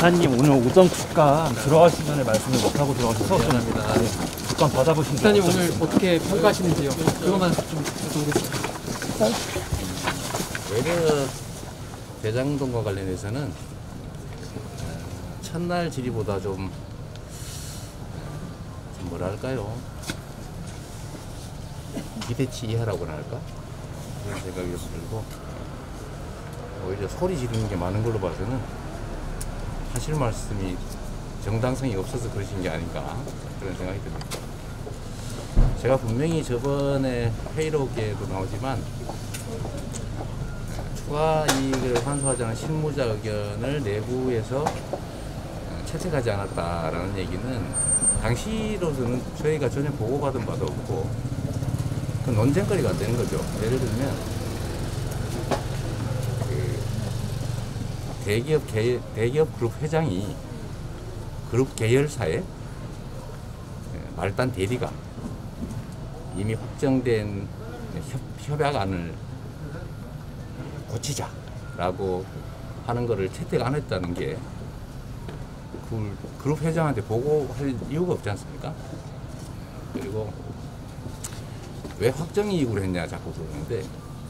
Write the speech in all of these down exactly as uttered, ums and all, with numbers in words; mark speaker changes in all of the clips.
Speaker 1: 목사님 오늘 오전 국감 들어가시기 전에 말씀을 못하고 들어가셔서 좀 네, 국감 받아보신 게
Speaker 2: 목사님 오늘 어떻게 평가하시는지요? 그것만 좀 여쭤보겠습니다.
Speaker 3: 외려 대장동과 관련해서는 첫날 질의보다 좀, 좀 뭐랄까요, 기대치 이하라고나 할까? 그런 생각이 들고, 오히려 소리 지르는 게 많은 걸로 봐서는 하실 말씀이 정당성이 없어서 그러신 게 아닌가 그런 생각이 듭니다. 제가 분명히 저번에 회의록에도 나오지만 추가 이익을 환수하자는 실무자 의견을 내부에서 채택하지 않았다라는 얘기는 당시로서는 저희가 전혀 보고받은 바도 없고 그 논쟁거리가 안 되는 거죠. 예를 들면 그 대기업 개, 대기업 그룹 회장이 그룹 계열사의 말단 대리가 이미 확정된 협, 협약안을 고치자라고 하는 것을 채택 안 했다는 게 그 그룹 회장한테 보고할 이유가 없지 않습니까? 그리고 왜 확정이익으로 했냐 자꾸 그러는데,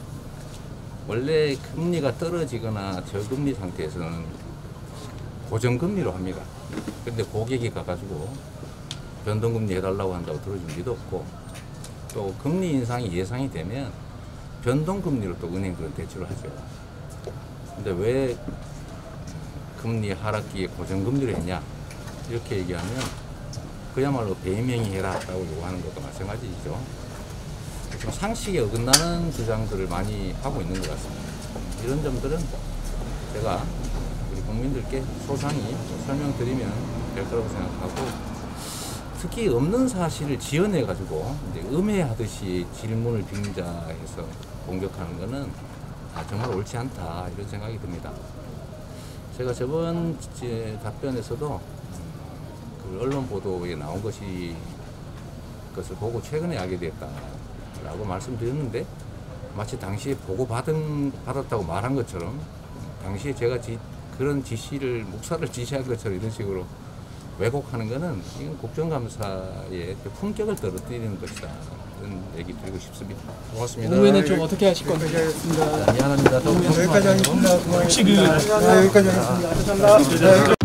Speaker 3: 원래 금리가 떨어지거나 저금리 상태에서는 고정금리로 합니다. 근데 고객이 가가지고 변동금리 해달라고 한다고 들어줄 리도 없고, 또 금리 인상이 예상이 되면 변동금리로 또 은행들은 대출을 하죠. 근데 왜 금리 하락기에 고정금리로 했냐 이렇게 얘기하면 그야말로 배명이 해라 라고 요구하는 것과 마찬가지죠. 좀 상식에 어긋나는 주장들을 많이 하고 있는 것 같습니다. 이런 점들은 제가 우리 국민들께 소상히 설명드리면 될 거라고 생각하고, 특히 없는 사실을 지어내 가지고 이제 음해하듯이 질문을 빙자해서 공격하는 것은 아, 정말 옳지 않다 이런 생각이 듭니다. 제가 저번 답변에서도 그 언론 보도에 나온 것이 것을 보고 최근에 알게 됐다라고 말씀드렸는데, 마치 당시에 보고 받은 받았다고 말한 것처럼 당시에 제가 지, 그런 지시를 목사를 지시한 것처럼 이런 식으로 왜곡하는 것은 이건 국정감사의 품격을 떨어뜨리는 것이다. 이런 얘기 드리고 싶습니다. 고맙습니다.
Speaker 2: 노무현은 좀 어떻게 하실 건지.
Speaker 3: 미안합니다.
Speaker 4: 여기까지 하겠습니다. 혹시 그 여기까지 하겠습니다. 감사합니다.